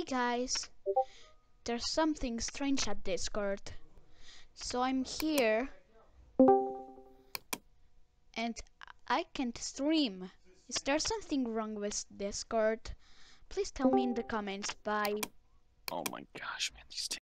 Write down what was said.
guys, there's something strange at Discord. So I'm here and I can't stream. Is there something wrong with Discord? Please tell me in the comments. Bye. Oh my gosh, man, these